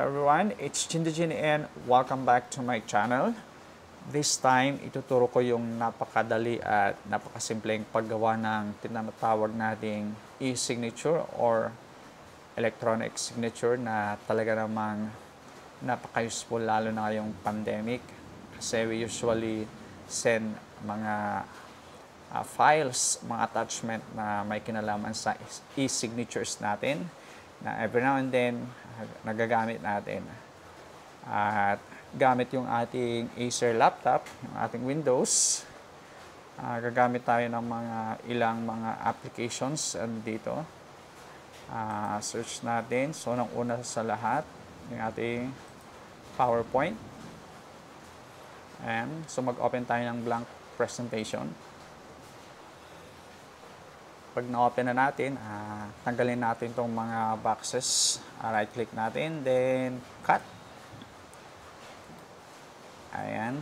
everyone, it's Chintajin and welcome back to my channel. This time, ituturo ko yung napakadali at napakasimpleng paggawa ng tinatawag nating e-signature or electronic signature na talaga namang napaka-useful lalo na ngayong pandemic. Kasi we usually send mga files, mga attachment na may kinalaman sa e-signatures natin na every now and then nagagamit natin. At gamit yung ating Acer laptop, yung ating Windows, gagamit tayo ng ilang mga applications dito. Search natin. So, nang una sa lahat, yung ating PowerPoint. And so, mag-open tayo ng blank presentation. Pag na-open na natin, tanggalin natin itong mga boxes. Right-click natin, then cut. Ayan.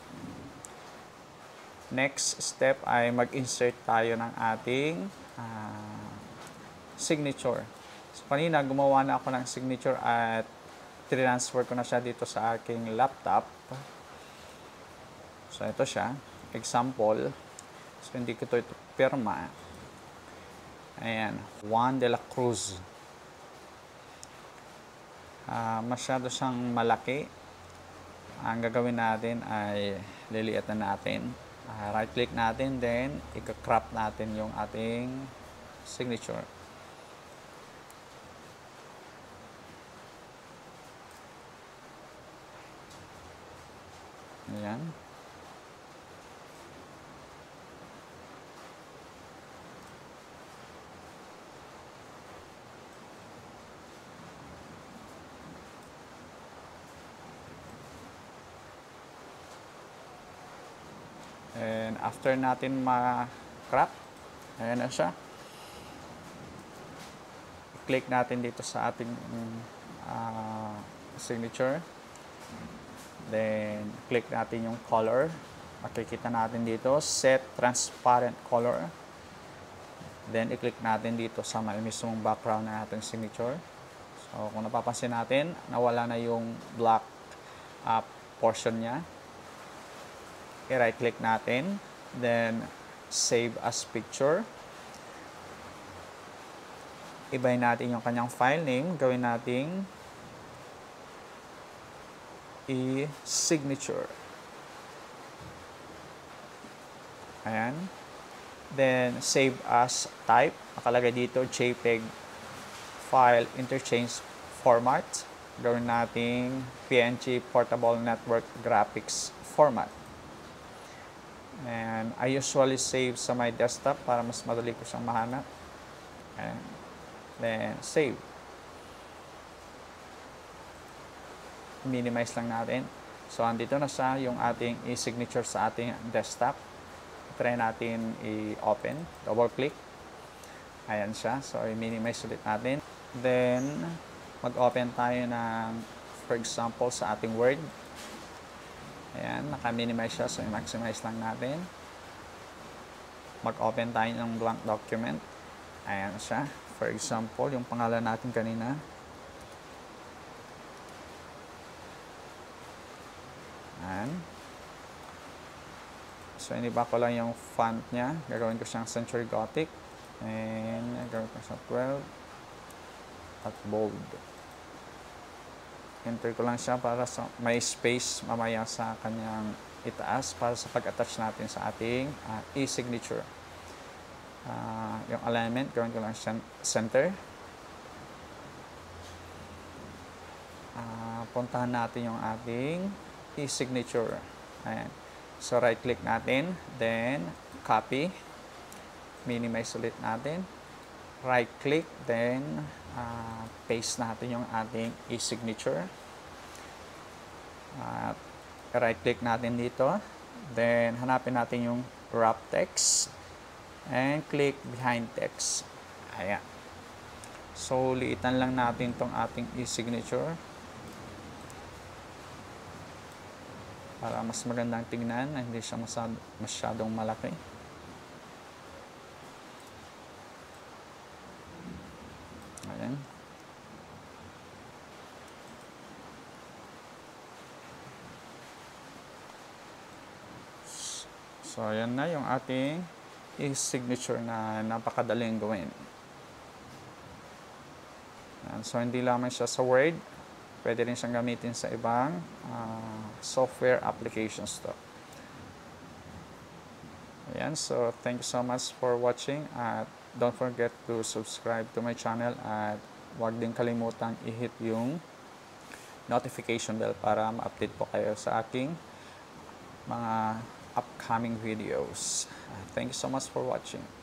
Next step ay mag-insert tayo ng ating signature. So, kanina gumawa na ako ng signature at transfer ko na siya dito sa aking laptop. So, ito siya. Example. So, hindi ko ito pirma. Ayan. Juan de la Cruz. Masyado siyang malaki. Ang gagawin natin ay liliit na natin. Right-click natin, then i-crop natin yung ating signature. Ayan. And after natin ma-crop, ayan na siya. Click natin dito sa ating signature. Then, click natin yung color. Makikita natin dito, set transparent color. Then, i-click natin dito sa may mismong background na ating signature. So, kung napapansin natin, nawala na yung black portion niya. I-right-click natin, then save as picture. Ibahin natin yung kanyang file name, gawin nating e-signature. Ayan. Then save as type, nakalagay dito JPEG file interchange format. Gawin nating PNG portable network graphics format. And I usually save sa my desktop para mas madali ko siyang mahanap. And then save. Minimize lang natin. So, andito na siya yung ating e-signature sa ating desktop. Try natin i-open. Double click. Ayan siya. So, i-minimize ulit natin. Then, mag-open tayo ng, for example, sa ating Word. Ayan, naka-minimize siya. So, i-maximize lang natin. Mag-open tayo ng blank document. Ayan siya. For example, yung pangalan natin kanina. Ayan. So, iniba ko lang yung font niya. Gagawin ko siyang Century Gothic. And, gagawin ko siyang 12 at bold. Enter ko lang siya para sa may space mamaya sa kanyang itaas para sa pag-attach natin sa ating e-signature. Yung alignment, gawin ko lang center. Puntahan natin yung ating e-signature. Ayan. So, right-click natin. Then, copy. Minimize ulit natin. Right-click. Then, paste natin yung ating e-signature. Right-click natin dito. Then, hanapin natin yung wrap text. And click behind text. Ayan. So, liitan lang natin tong ating e-signature. Para mas magandang tingnan. Hindi siya masyadong malaki. Ayan. So, ayan na yung ating e-signature na napakadaling gawin. Ayan, so, hindi lamang siya sa Word. Pwede rin siyang gamitin sa ibang software applications to. Ayan, so thank you so much for watching at don't forget to subscribe to my channel at huwag din kalimutang i-hit yung notification bell para ma-update po kayo sa aking mga upcoming videos. Thank you so much for watching.